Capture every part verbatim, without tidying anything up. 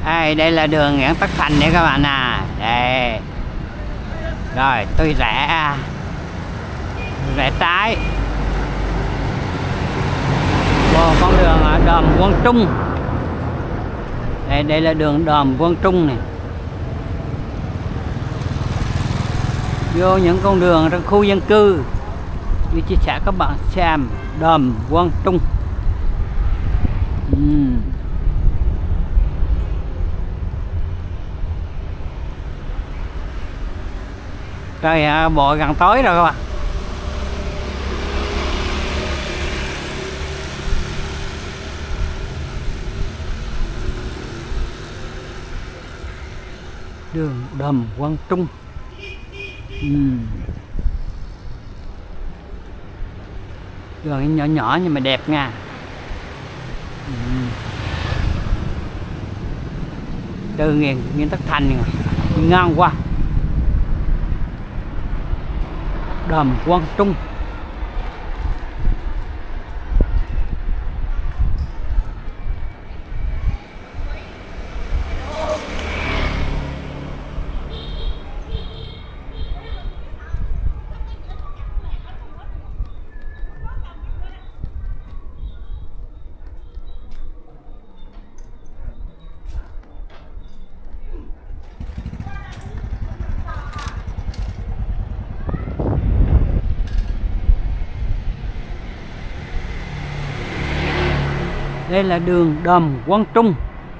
Đây, đây là đường Nguyễn Tất Thành đấy các bạn à. Đây. Rồi tôi rẽ rẽ trái vô con đường ở Đầm Quang Trung. Đây, đây là đường Đầm Quang Trung này. Vô những con đường trong khu dân cư. Tôi chia sẻ các bạn xem Đầm Quang Trung. uhm. Trời bộ gần tối rồi các bạn. Đường Đầm Quang Trung. uhm. Đường nhỏ nhỏ nhưng mà đẹp nha. uhm. Từ Nguyễn Nguyễn Tất Thành ngang qua Đầm Quang Trung. Đây là đường Đầm Quang Trung.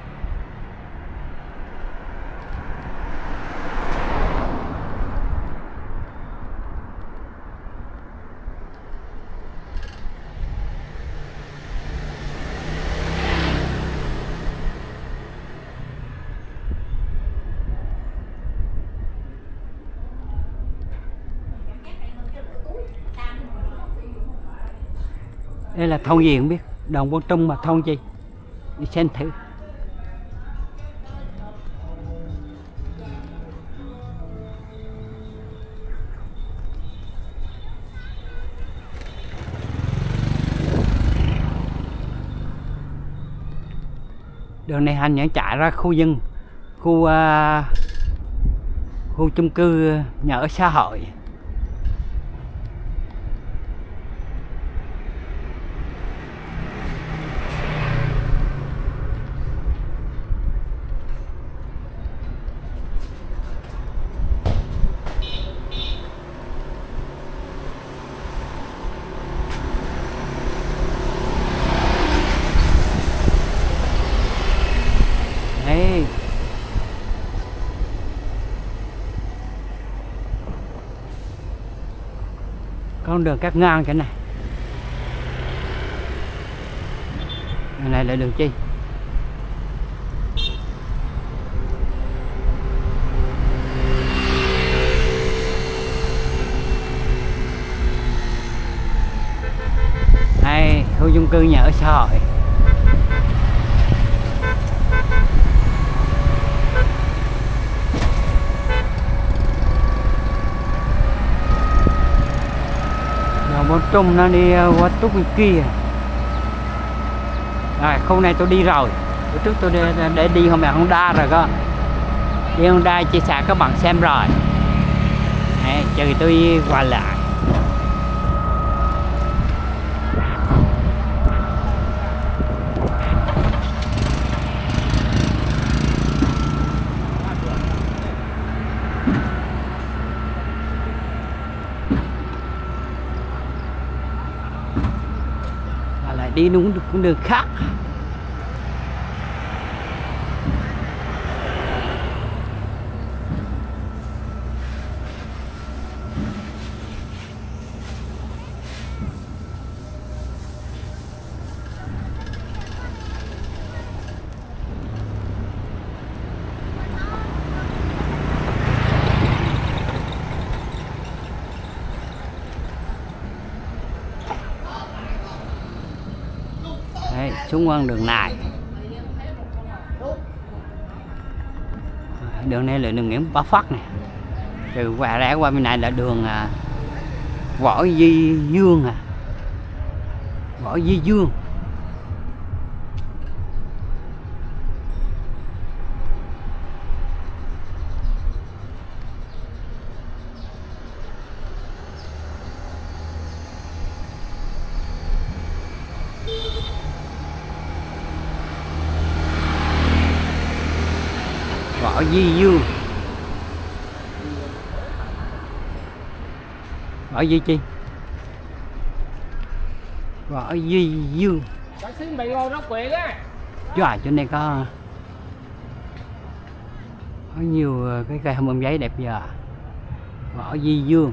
Đây là thôn gì không biết. Đầm Quang Trung mà thôn gì? Đi xem thử. Đường này hành những chạy ra khu dân, khu uh, khu chung cư nhà ở xã hội. Con đường cắt ngang cái này. Cái này là đường chi? Hay khu chung cư nhà ở xã hội. Quang Trung nó đi qua Túc bên kia. Rồi khu này tôi đi rồi. Bữa trước tôi để, để đi hôm nay Honda rồi cơ. Đi Honda chia sẻ các bạn xem rồi. Đấy, chờ tôi qua lại. Đi đúng con đường khác. Đấy, xuống con đường này. Đường này là đường Nguyễn Bá Phát này. Từ qua rẽ qua bên này là đường à, Võ Di Dương à. Võ Di Dương. Võ Di Dương. Võ Di chi? Võ Di Dương. Bác xin bị ngô róc quyện á. Trời, chỗ này có có nhiều cái cây bông giấy đẹp giờ. Võ Di Dương.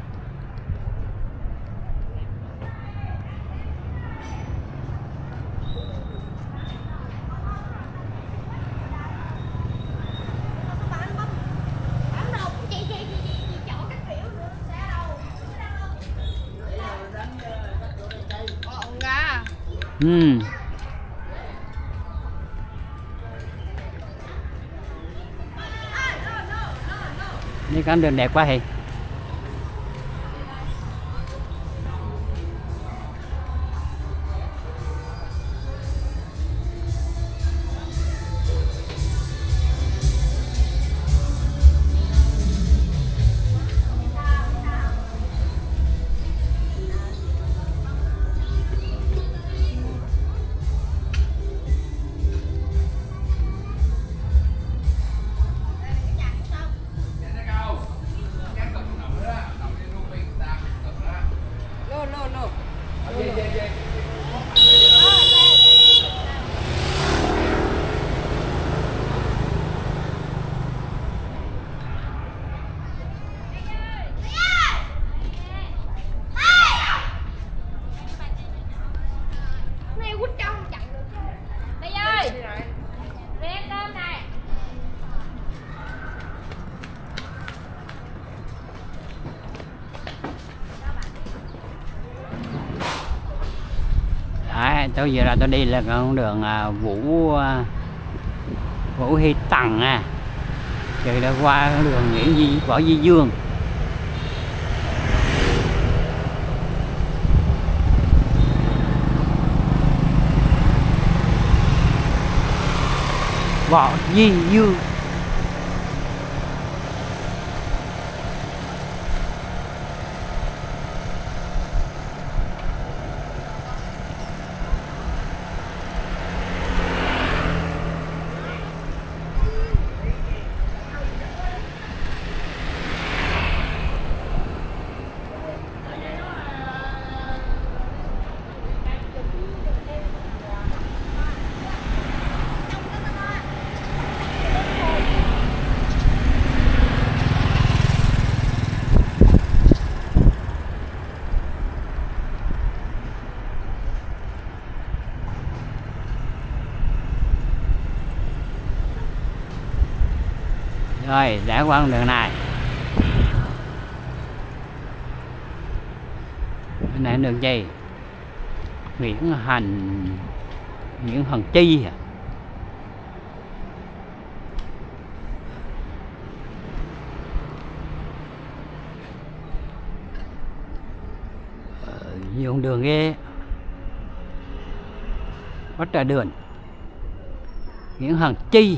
Ừ. Đây con đường đẹp quá thì. Đấy, tôi giờ là tôi đi là con đường à, Vũ à, Vũ Hy Tằng à, rồi đã qua con đường Nguyễn Di Võ Di Dương. Võ Di Dương. Rồi, đã qua con đường này. Bên này đường gì? Nguyễn Hành Nguyễn Hằng Chi à? Ờ, nhiều đường ghê. Quá trời đường. Nguyễn Hằng Chi.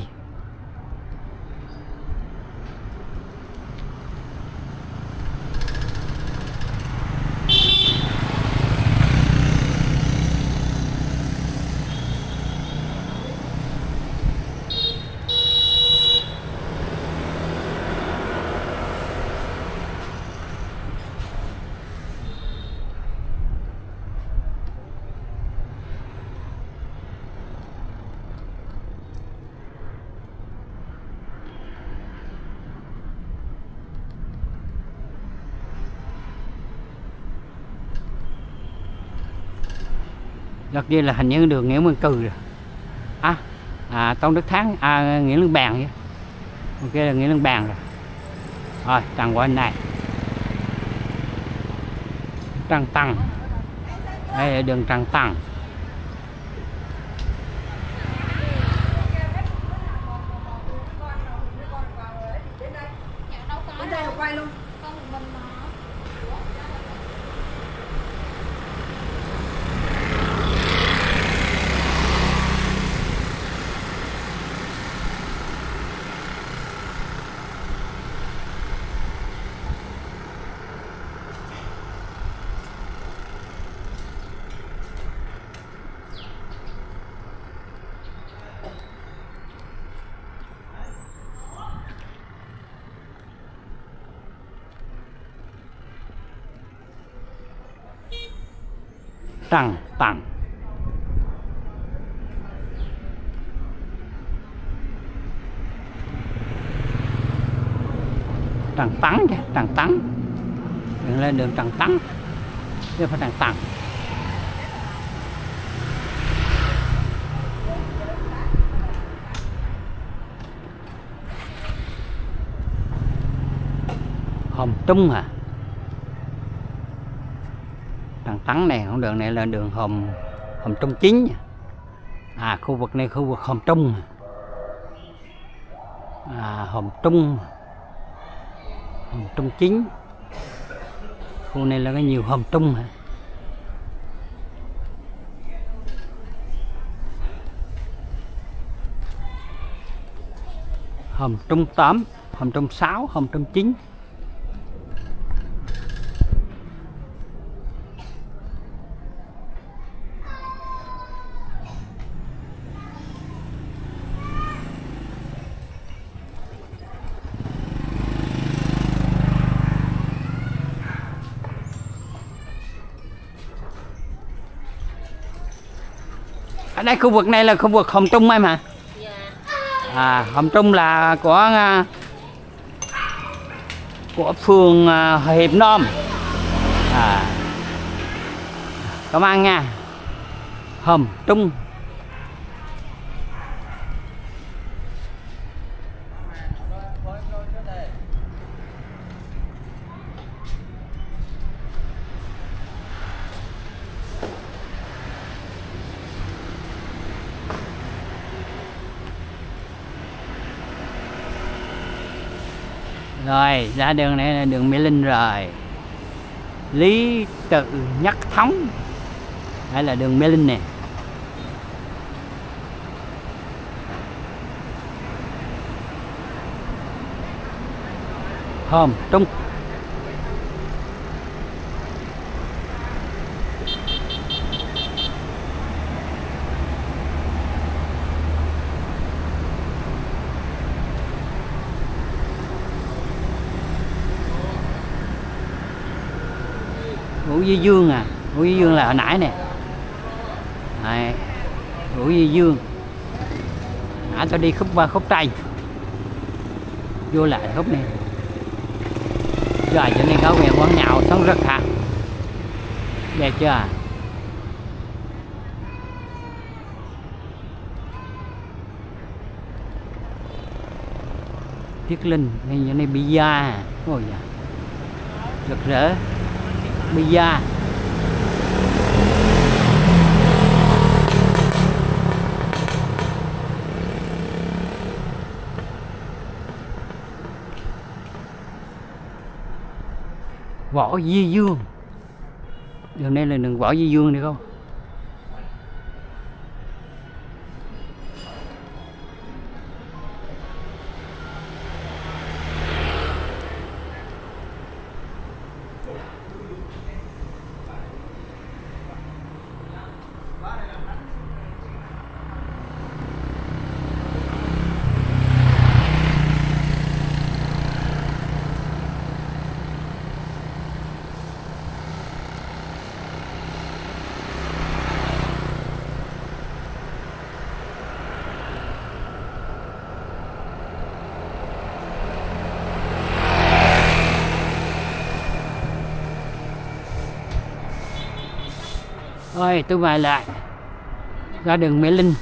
Đợt kia là hình như đường Nguyễn Văn Cừ rồi. À, à Tôn Đức Thắng, à Nguyễn Lương Bàn vậy. Ok là Nguyễn Lương Bàn rồi. Rồi, trăng qua bên này. Trăng Tăng. Đây là đường Trăng Tăng. Bên đây quay luôn. Trăng Tằng. Trăng Tắng chứ, Trăng Tắng. Đường lên đường Trăng Tắng, chứ không phải Trăng Tằng. Hòm Trung à? Trăng Tắng này, con đường này là đường Hòm Hòm Trung Chính. À, khu vực này khu vực Hòm Trung. À, Hòm Trung, Hòm Trung Chính. Khu này là có nhiều Hòm Trung hả? Hòm Trung tám, Hòm Trung sáu, Hòm Trung chín. Ở đây khu vực này là khu vực Hòm Trung em hả? À, Hòm Trung là của của phường Hiệp Nam. À, cảm ơn nha. Hòm Trung. Rồi, ra đường này là đường Mê Linh rồi. Lý Tự Nhất Thống. Đây là đường Mê Linh nè. Hòm Trung. Ngũ Duy Dương à? Ngũ Duy Dương là hồi nãy nè. Đây, Ngũ Duy Dương. Nãy tôi đi khúc qua khúc Tây, vô lại khúc này. Rồi cho nên có nguyện quán nhạo sống rất hả? Đẹp chưa à? Thiết Linh, ngay như này Bia à? Ôi da, rực rỡ. Bia. Võ Di Dương. Đường này là đường Võ Di Dương được không? Rồi tôi về lại ra đường Mê Linh.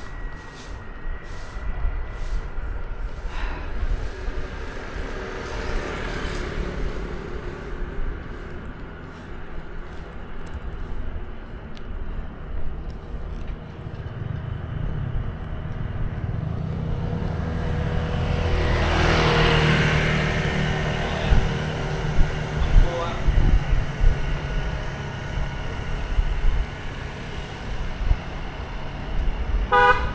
Bye.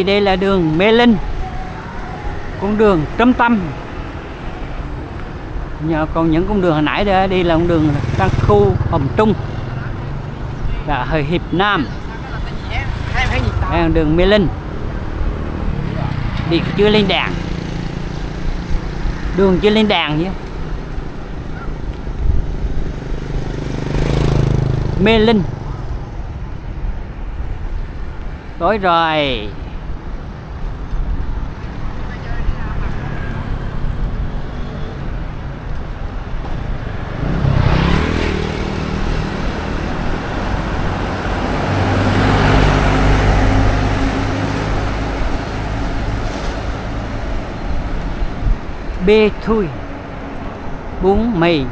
đây đây là đường Mê Linh, con đường trung tâm. Nhờ còn những con đường hồi nãy đó đi là con đường Tăng Khu Hồng Trung là hơi Hiệp Nam. Đây là đường Mê Linh, điện chưa lên đèn, đường chưa lên đèn nhé. Mê Linh tối rồi. Bê Thui bún mì.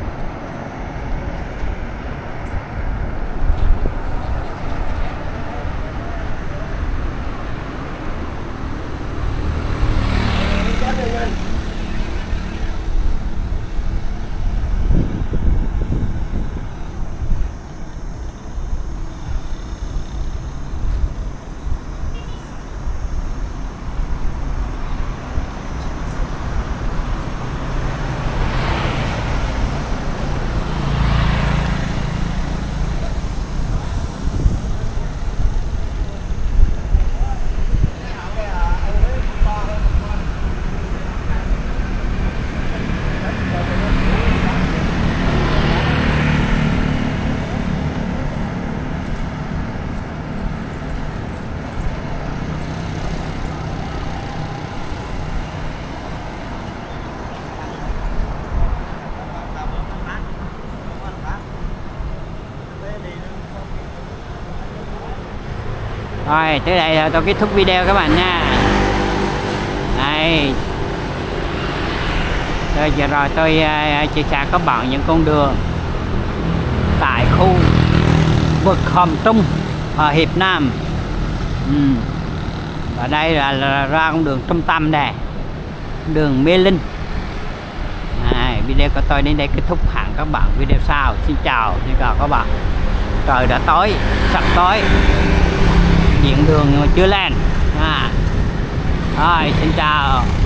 Rồi tới đây là tôi kết thúc video các bạn nha. Đây, tôi giờ rồi tôi uh, chia sẻ các bạn những con đường tại khu vực Hồng Trung ở Hiệp Nam. ừ. Ở đây là, là ra con đường trung tâm này, đường Mê Linh. à, Video của tôi đến đây kết thúc. Hẹn các bạn video sau. Xin chào, xin chào các bạn. Trời đã tối, sắp tối, điện đường chưa lên. à. Rồi xin chào.